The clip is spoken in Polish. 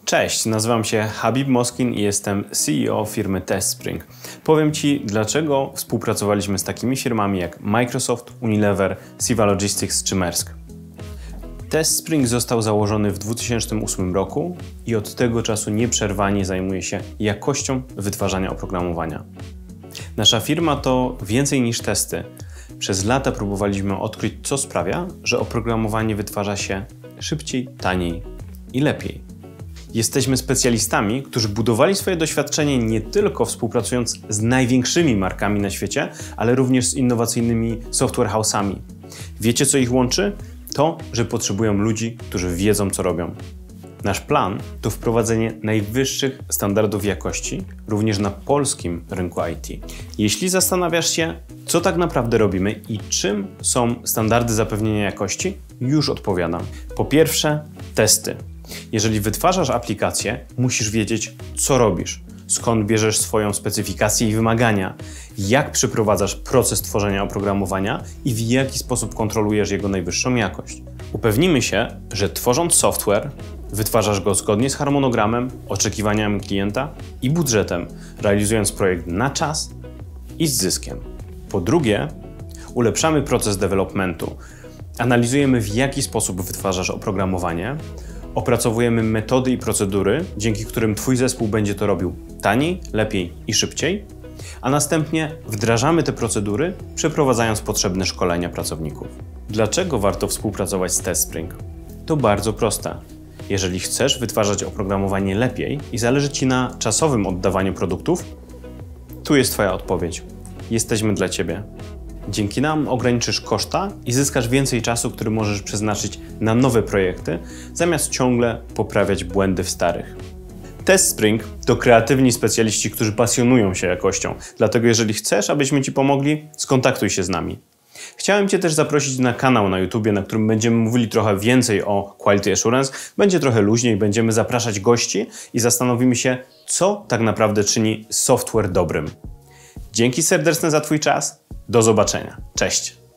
Cześć, nazywam się Habib Moskin i jestem CEO firmy TestSpring. Powiem Ci, dlaczego współpracowaliśmy z takimi firmami jak Microsoft, Unilever, Siva Logistics czy Maersk. TestSpring został założony w 2008 roku i od tego czasu nieprzerwanie zajmuje się jakością wytwarzania oprogramowania. Nasza firma to więcej niż testy. Przez lata próbowaliśmy odkryć, co sprawia, że oprogramowanie wytwarza się szybciej, taniej i lepiej. Jesteśmy specjalistami, którzy budowali swoje doświadczenie nie tylko współpracując z największymi markami na świecie, ale również z innowacyjnymi software house'ami. Wiecie, co ich łączy? To, że potrzebują ludzi, którzy wiedzą, co robią. Nasz plan to wprowadzenie najwyższych standardów jakości, również na polskim rynku IT. Jeśli zastanawiasz się, co tak naprawdę robimy i czym są standardy zapewnienia jakości, już odpowiadam. Po pierwsze, testy. Jeżeli wytwarzasz aplikację, musisz wiedzieć, co robisz, skąd bierzesz swoją specyfikację i wymagania, jak przeprowadzasz proces tworzenia oprogramowania i w jaki sposób kontrolujesz jego najwyższą jakość. Upewnimy się, że tworząc software, wytwarzasz go zgodnie z harmonogramem, oczekiwaniami klienta i budżetem, realizując projekt na czas i z zyskiem. Po drugie, ulepszamy proces developmentu. Analizujemy, w jaki sposób wytwarzasz oprogramowanie, opracowujemy metody i procedury, dzięki którym Twój zespół będzie to robił taniej, lepiej i szybciej, a następnie wdrażamy te procedury, przeprowadzając potrzebne szkolenia pracowników. Dlaczego warto współpracować z TestSpring? To bardzo proste. Jeżeli chcesz wytwarzać oprogramowanie lepiej i zależy Ci na czasowym oddawaniu produktów, tu jest Twoja odpowiedź. Jesteśmy dla Ciebie. Dzięki nam ograniczysz koszta i zyskasz więcej czasu, który możesz przeznaczyć na nowe projekty, zamiast ciągle poprawiać błędy w starych. TestSpring to kreatywni specjaliści, którzy pasjonują się jakością. Dlatego jeżeli chcesz, abyśmy Ci pomogli, skontaktuj się z nami. Chciałem Cię też zaprosić na kanał na YouTube, na którym będziemy mówili trochę więcej o Quality Assurance. Będzie trochę luźniej, będziemy zapraszać gości i zastanowimy się, co tak naprawdę czyni software dobrym. Dzięki serdeczne za Twój czas. Do zobaczenia. Cześć!